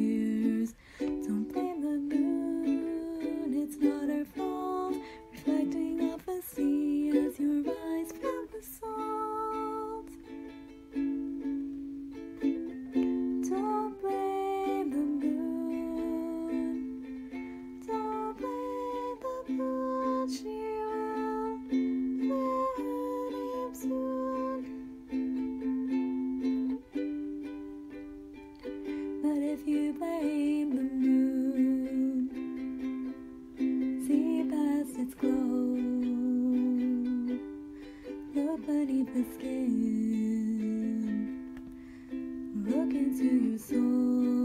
tears. Don't blame the moon, it's not her fault. Reflecting off the sea as your eyes fill with salt. Don't blame the moon, don't blame the moon, she will leave soon. But if you blame the moon, see past its glow, look beneath the skin, look into your soul.